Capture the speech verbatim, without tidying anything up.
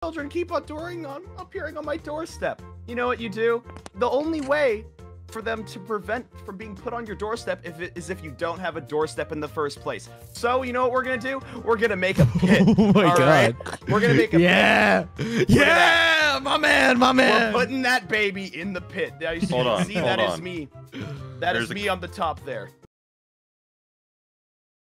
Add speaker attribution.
Speaker 1: children keep adoring on appearing on my doorstep. You know what you do? The only way for them to prevent from being put on your doorstep if it is if you don't have a doorstep in the first place. So you know what we're gonna do? We're gonna make a pit.
Speaker 2: Oh my
Speaker 1: all
Speaker 2: god.
Speaker 1: Right? We're gonna make a
Speaker 2: yeah.
Speaker 1: pit.
Speaker 2: Yeah, my man, my man.
Speaker 1: We're putting that baby in the pit. Now you see,
Speaker 3: Hold on,
Speaker 1: see
Speaker 3: hold
Speaker 1: that
Speaker 3: on.
Speaker 1: is me. That
Speaker 3: There's
Speaker 1: is
Speaker 3: a-
Speaker 1: me on the top there.